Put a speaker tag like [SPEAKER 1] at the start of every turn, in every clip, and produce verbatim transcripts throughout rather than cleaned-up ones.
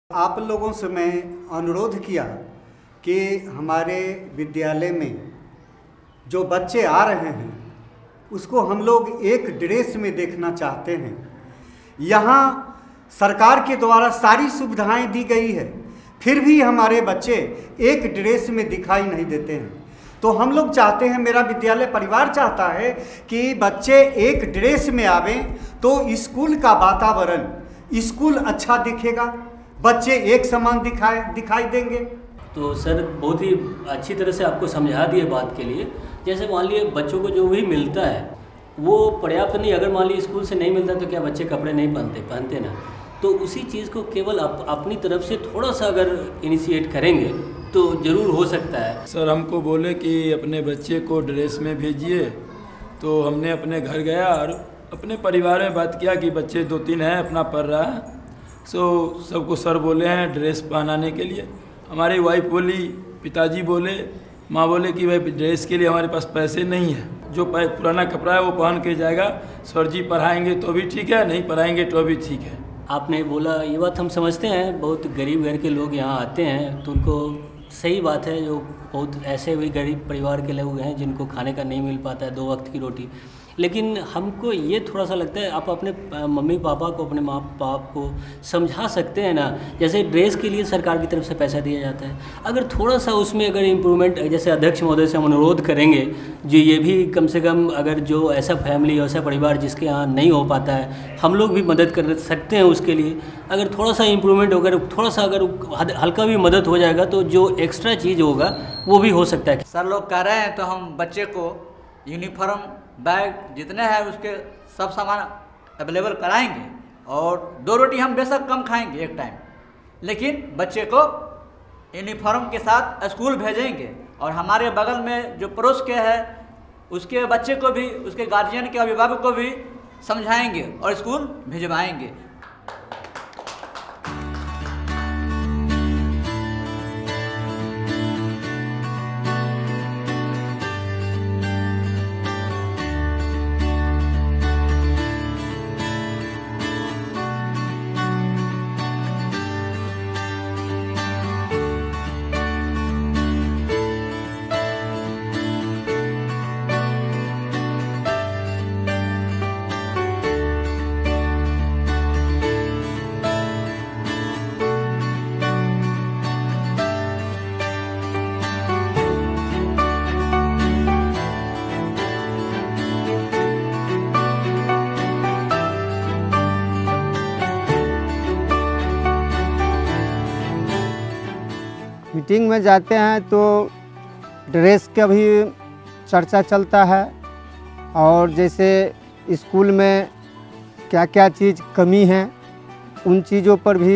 [SPEAKER 1] आप लोगों से मैं अनुरोध किया कि हमारे विद्यालय में जो बच्चे आ रहे हैं उसको हम लोग एक ड्रेस में देखना चाहते हैं। यहाँ सरकार के द्वारा सारी सुविधाएं दी गई है, फिर भी हमारे बच्चे एक ड्रेस में दिखाई नहीं देते हैं। तो हम लोग चाहते हैं, मेरा विद्यालय परिवार चाहता है कि बच्चे एक ड्रेस में आवें तो स्कूल का वातावरण, स्कूल अच्छा दिखेगा, बच्चे एक समान दिखाए दिखाई देंगे।
[SPEAKER 2] तो सर बहुत ही अच्छी तरह से आपको समझा दिए बात के लिए। जैसे मान लिए बच्चों को जो भी मिलता है वो पर्याप्त नहीं, अगर मान लीजिए स्कूल से नहीं मिलता तो क्या बच्चे कपड़े नहीं पहनते पहनते ना, तो उसी चीज़ को केवल आप अपनी तरफ से थोड़ा सा अगर इनिशिएट करेंगे तो ज़रूर हो सकता है।
[SPEAKER 3] सर हमको बोले कि अपने बच्चे को ड्रेस में भेजिए, तो हमने अपने घर गया और अपने परिवार में बात किया कि बच्चे दो तीन हैं, अपना पढ़ रहा है। सो सबको सर बोले हैं ड्रेस पहनाने के लिए। हमारी वाइफ बोली, पिताजी बोले, माँ बोले कि भाई ड्रेस के लिए हमारे पास पैसे नहीं है, जो पुराना कपड़ा है वो पहन के जाएगा, सर जी पढ़ाएंगे तो भी ठीक है, नहीं पढ़ाएंगे तो भी ठीक है।
[SPEAKER 2] आपने बोला ये बात हम समझते हैं, बहुत गरीब घर के लोग यहाँ आते हैं तो उनको सही बात है, जो बहुत ऐसे भी गरीब परिवार के लोग हैं जिनको खाने का नहीं मिल पाता है, दो वक्त की रोटी। लेकिन हमको ये थोड़ा सा लगता है आप अपने मम्मी पापा को, अपने माँ बाप को समझा सकते हैं ना। जैसे ड्रेस के लिए सरकार की तरफ से पैसा दिया जाता है, अगर थोड़ा सा उसमें अगर इम्प्रूवमेंट, जैसे अध्यक्ष महोदय से हम अनुरोध करेंगे जो ये भी कम से कम, अगर जो ऐसा फैमिली, ऐसा परिवार जिसके यहाँ नहीं हो पाता है, हम लोग भी मदद कर सकते हैं उसके लिए। अगर थोड़ा सा इम्प्रूवमेंट होकर थोड़ा सा अगर हल्का भी मदद हो जाएगा तो जो एक्स्ट्रा चीज़ होगा वो भी हो सकता है।
[SPEAKER 4] सर लोग कह रहे हैं तो हम बच्चे को यूनिफॉर्म, बैग जितने हैं उसके सब सामान अवेलेबल कराएंगे, और दो रोटी हम बेशक कम खाएंगे एक टाइम, लेकिन बच्चे को यूनिफॉर्म के साथ स्कूल भेजेंगे। और हमारे बगल में जो पड़ोस के है उसके बच्चे को भी, उसके गार्जियन के अभिभावक को भी समझाएंगे और स्कूल भिजवाएंगे।
[SPEAKER 5] मीटिंग में जाते हैं तो ड्रेस का भी चर्चा चलता है, और जैसे स्कूल में क्या क्या चीज़ कमी है उन चीज़ों पर भी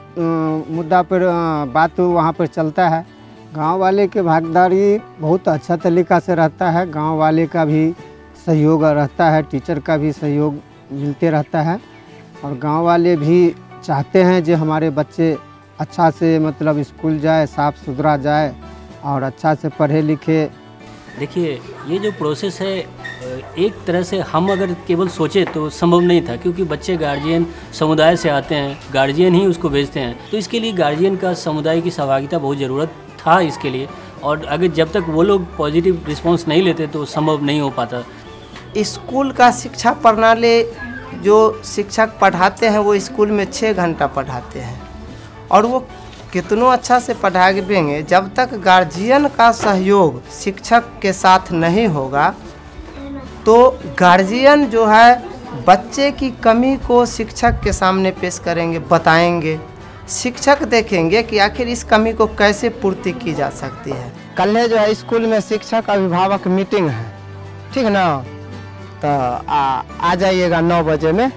[SPEAKER 5] मुद्दा पर बात वहाँ पर चलता है। गांव वाले के भागीदारी बहुत अच्छा तरीक़ा से रहता है, गांव वाले का भी सहयोग रहता है, टीचर का भी सहयोग मिलते रहता है, और गांव वाले भी चाहते हैं जो हमारे बच्चे अच्छा से मतलब स्कूल जाए, साफ़ सुथरा जाए और अच्छा से पढ़े लिखे।
[SPEAKER 2] देखिए ये जो प्रोसेस है एक तरह से हम अगर केवल सोचे तो संभव नहीं था, क्योंकि बच्चे गार्जियन समुदाय से आते हैं, गार्जियन ही उसको भेजते हैं, तो इसके लिए गार्जियन का, समुदाय की सहभागिता बहुत ज़रूरत था इसके लिए। और अगर जब तक वो लोग पॉजिटिव रिस्पॉन्स नहीं लेते तो संभव नहीं हो पाता।
[SPEAKER 6] स्कूल का शिक्षा प्रणाली, जो शिक्षक पढ़ाते हैं वो स्कूल में छः घंटा पढ़ाते हैं, और वो कितनों अच्छा से पढ़ाएंगे, जब तक गार्जियन का सहयोग शिक्षक के साथ नहीं होगा तो गार्जियन जो है बच्चे की कमी को शिक्षक के सामने पेश करेंगे, बताएंगे, शिक्षक देखेंगे कि आखिर इस कमी को कैसे पूर्ति की जा सकती है।
[SPEAKER 5] कल जो है स्कूल में शिक्षक अभिभावक मीटिंग है, ठीक है ना, तो आ, आ जाइएगा नौ बजे में।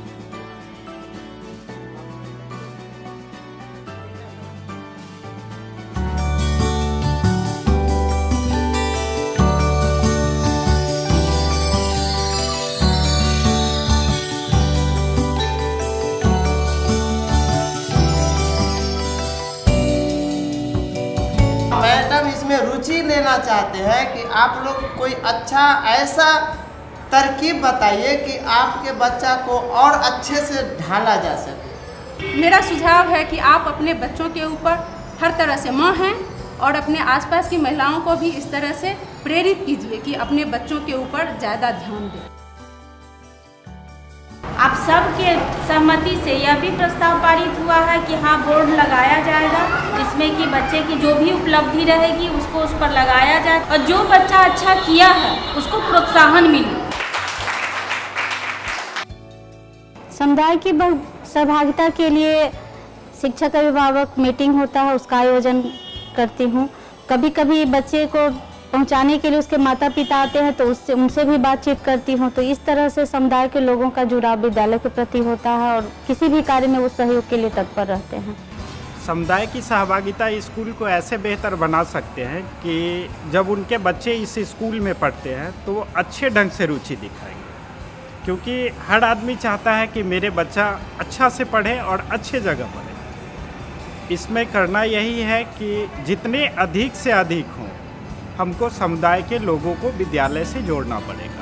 [SPEAKER 6] मैडम इसमें रुचि लेना चाहते हैं कि आप लोग कोई अच्छा ऐसा तरकीब बताइए कि आपके बच्चा को और अच्छे से ढाला जा सके।
[SPEAKER 7] मेरा सुझाव है कि आप अपने बच्चों के ऊपर हर तरह से माँ हैं और अपने आसपास की महिलाओं को भी इस तरह से प्रेरित कीजिए कि अपने बच्चों के ऊपर ज़्यादा ध्यान दें।
[SPEAKER 8] आप सबके सहमति से यह भी प्रस्ताव पारित हुआ है कि हाँ बोर्ड लगाया जाएगा, जिसमें कि बच्चे की जो भी उपलब्धि रहेगी उसको उस पर लगाया जाए और जो बच्चा अच्छा किया है उसको प्रोत्साहन मिले।
[SPEAKER 9] समुदाय की सहभागिता के लिए शिक्षक अभिभावक मीटिंग होता है, उसका आयोजन करती हूँ। कभी कभी बच्चे को पहुँचाने के लिए उसके माता पिता आते हैं तो उससे उनसे भी बातचीत करती हूँ। तो इस तरह से समुदाय के लोगों का जुड़ाव विद्यालय के प्रति होता है और किसी भी कार्य में वो सहयोग के लिए तत्पर रहते हैं।
[SPEAKER 10] समुदाय की सहभागिता स्कूल को ऐसे बेहतर बना सकते हैं कि जब उनके बच्चे इस स्कूल में पढ़ते हैं तो वो अच्छे ढंग से रुचि दिखाएंगे, क्योंकि हर आदमी चाहता है कि मेरे बच्चा अच्छा से पढ़े और अच्छे जगह पढ़े। इसमें करना यही है कि जितने अधिक से अधिक हों, हमको समुदाय के लोगों को विद्यालय से जोड़ना पड़ेगा।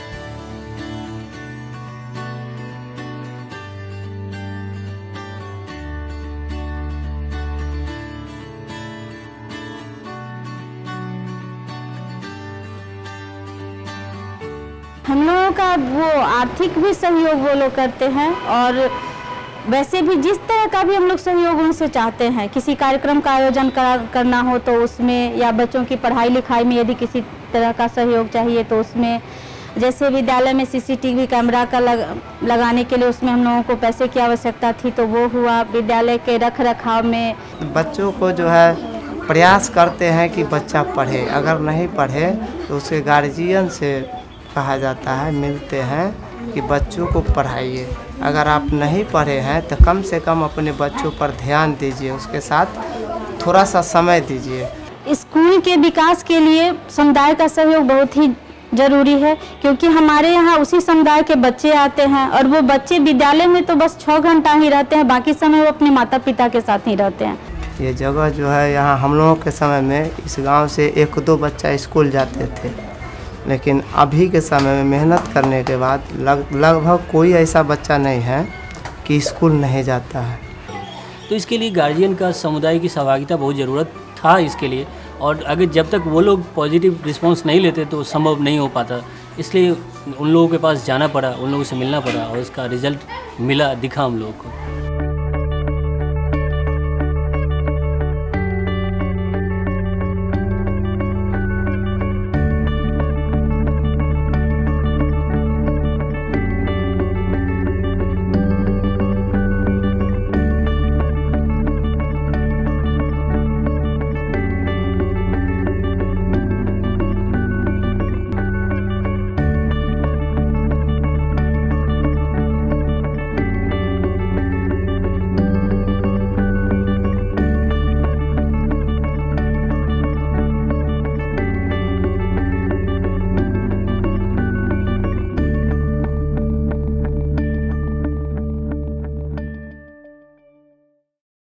[SPEAKER 9] हम लोगों का वो आर्थिक भी सहयोग वो लोग करते हैं और वैसे भी जिस तरह का भी हम लोग सहयोग उनसे चाहते हैं, किसी कार्यक्रम का आयोजन कर, करना हो तो उसमें, या बच्चों की पढ़ाई लिखाई में यदि किसी तरह का सहयोग चाहिए तो उसमें, जैसे विद्यालय में सीसीटीवी कैमरा का लग, लगाने के लिए उसमें हम लोगों को पैसे की आवश्यकता थी तो वो हुआ। विद्यालय के रख रखाव में
[SPEAKER 6] बच्चों को जो है प्रयास करते हैं कि बच्चा पढ़े, अगर नहीं पढ़े तो उसके गार्जियन से कहा जाता है, मिलते हैं कि बच्चों को पढ़ाइए। अगर आप नहीं पढ़े हैं तो कम से कम अपने बच्चों पर ध्यान दीजिए, उसके साथ थोड़ा सा समय दीजिए।
[SPEAKER 9] स्कूल के विकास के लिए समुदाय का सहयोग बहुत ही जरूरी है, क्योंकि हमारे यहाँ उसी समुदाय के बच्चे आते हैं और वो बच्चे विद्यालय में तो बस छः घंटा ही रहते हैं, बाकी समय वो अपने माता पिता के साथ ही रहते हैं।
[SPEAKER 6] ये जगह जो है यहाँ हम लोगों के समय में इस गांव से एक दो बच्चा स्कूल जाते थे, लेकिन अभी के समय में मेहनत करने के बाद लग लगभग कोई ऐसा बच्चा नहीं है कि स्कूल नहीं जाता है।
[SPEAKER 2] तो इसके लिए गार्जियन का, समुदाय की सहभागिता बहुत ज़रूरत था इसके लिए, और अगर जब तक वो लोग पॉजिटिव रिस्पांस नहीं लेते तो संभव नहीं हो पाता। इसलिए उन लोगों के पास जाना पड़ा, उन लोगों से मिलना पड़ा और इसका रिज़ल्ट मिला, दिखा हम लोगों को।